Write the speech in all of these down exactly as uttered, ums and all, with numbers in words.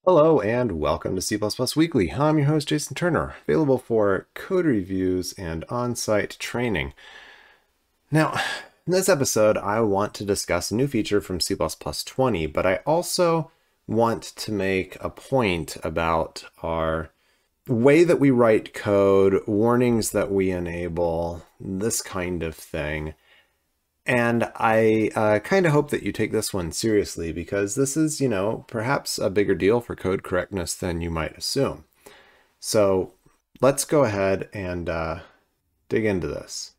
Hello and welcome to C plus plus Weekly. I'm your host, Jason Turner, available for code reviews and on-site training. Now, in this episode, I want to discuss a new feature from C plus plus twenty, but I also want to make a point about our way that we write code, warnings that we enable, this kind of thing. And I uh, kind of hope that you take this one seriously because this is, you know, perhaps a bigger deal for code correctness than you might assume. So let's go ahead and uh, dig into this.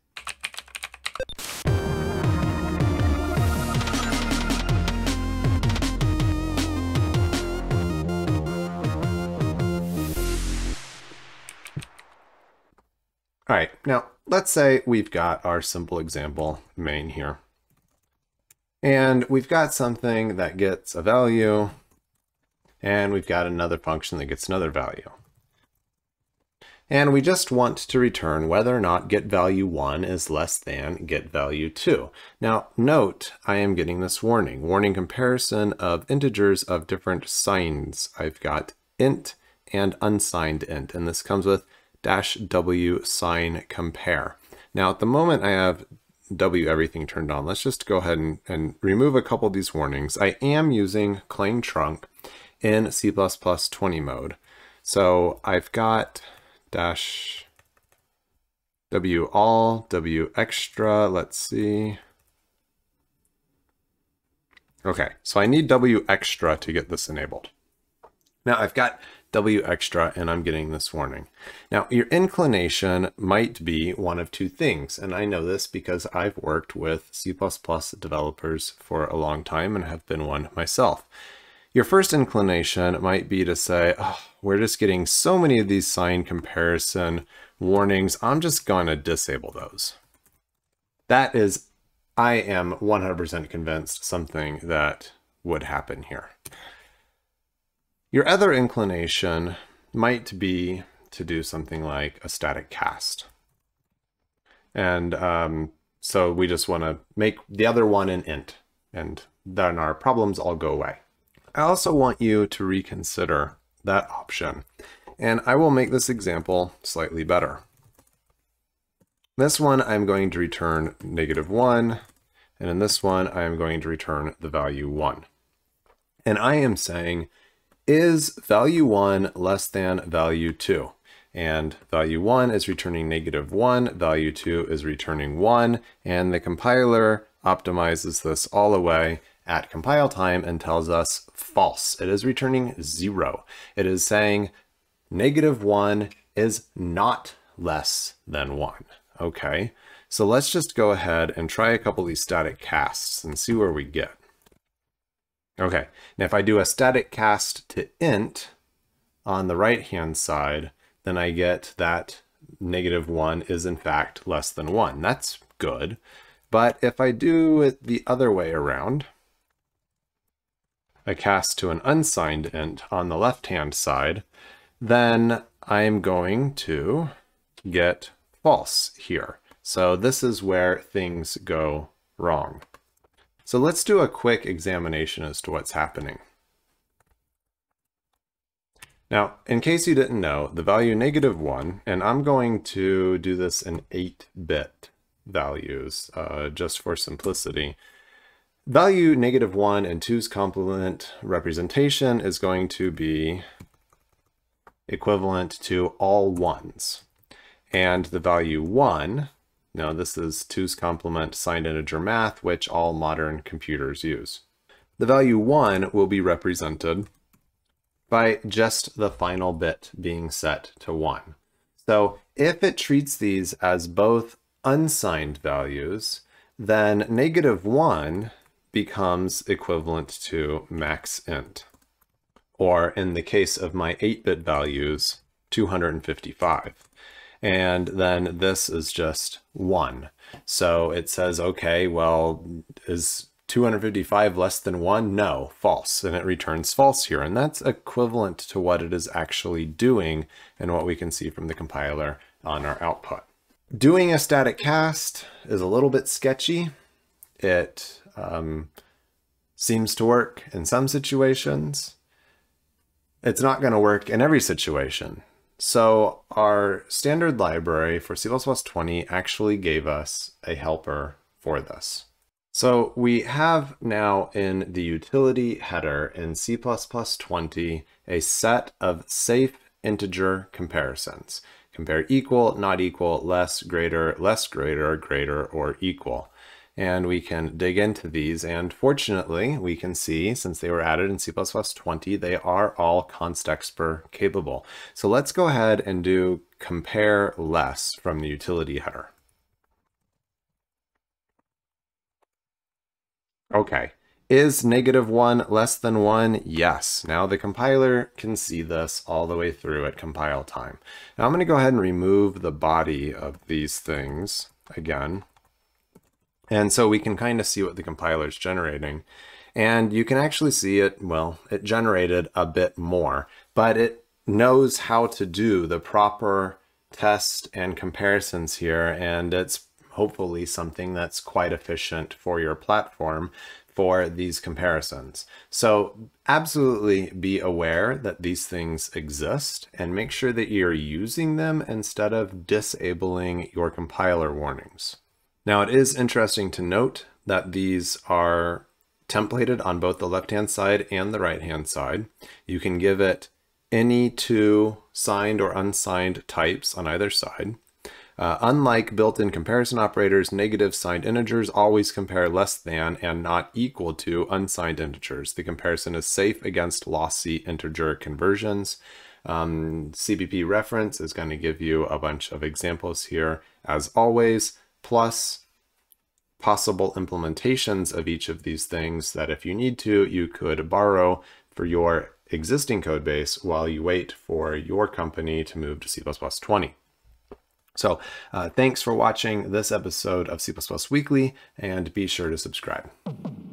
All right, now let's say we've got our simple example main here. And we've got something that gets a value, and we've got another function that gets another value. And we just want to return whether or not get value one is less than get value two. Now note, I am getting this warning, warning comparison of integers of different signs. I've got int and unsigned int, and this comes with dash w sign compare. Now at the moment I have W everything turned on. Let's just go ahead and, and remove a couple of these warnings. I am using claim trunk in C plus plus twenty mode. So I've got dash W all, W extra, let's see. Okay, so I need W extra to get this enabled. Now I've got W extra and I'm getting this warning. Now your inclination might be one of two things, and I know this because I've worked with C plus plus developers for a long time and have been one myself. Your first inclination might be to say, oh, we're just getting so many of these sign comparison warnings, I'm just going to disable those. That is, I am one hundred percent convinced something that would happen here. Your other inclination might be to do something like a static cast. And um, so we just want to make the other one an int, and then our problems all go away. I also want you to reconsider that option, and I will make this example slightly better. This one I'm going to return negative one, and in this one I'm going to return the value one. And I am saying, is value one less than value two? And value one is returning negative one, value two is returning one, and the compiler optimizes this all away at compile time and tells us false. It is returning zero. It is saying negative one is not less than one. Okay, so let's just go ahead and try a couple of these static casts and see where we get. Okay, now if I do a static cast to int on the right-hand side, then I get that negative one is in fact less than one. That's good. But if I do it the other way around, I cast to an unsigned int on the left-hand side, then I'm going to get false here. So this is where things go wrong. So let's do a quick examination as to what's happening. Now, in case you didn't know, the value negative one, and I'm going to do this in eight bit values uh, just for simplicity. Value negative one and two's complement representation is going to be equivalent to all ones. And the value one, now this is two's complement signed integer math, which all modern computers use. The value one will be represented by just the final bit being set to one. So if it treats these as both unsigned values, then negative one becomes equivalent to max int, or in the case of my eight bit values, two hundred fifty-five. And then this is just one. So it says, okay, well, is two hundred fifty-five less than one? No, false. And it returns false here. And that's equivalent to what it is actually doing and what we can see from the compiler on our output. Doing a static cast is a little bit sketchy. It um, seems to work in some situations. it's not going to work in every situation. So our standard library for C plus plus twenty actually gave us a helper for this. So we have now in the utility header in C plus plus twenty a set of safe integer comparisons. Compare equal, not equal, less, greater, less greater, greater, or equal. And we can dig into these, and fortunately we can see, since they were added in C plus plus twenty, they are all constexpr capable. So let's go ahead and do compare less from the utility header. Okay, is negative one less than one? Yes. Now the compiler can see this all the way through at compile time. Now I'm going to go ahead and remove the body of these things again. And so we can kind of see what the compiler is generating. And you can actually see it, well, it generated a bit more, but it knows how to do the proper test and comparisons here. And it's hopefully something that's quite efficient for your platform for these comparisons. So absolutely be aware that these things exist and make sure that you're using them instead of disabling your compiler warnings. Now, it is interesting to note that these are templated on both the left-hand side and the right-hand side. You can give it any two signed or unsigned types on either side. Uh, unlike built-in comparison operators, negative signed integers always compare less than and not equal to unsigned integers. The comparison is safe against lossy integer conversions. Um, C B P reference is going to give you a bunch of examples here, as always, plus possible implementations of each of these things that if you need to, you could borrow for your existing code base while you wait for your company to move to C plus plus twenty. So uh, thanks for watching this episode of C plus plus Weekly, and be sure to subscribe.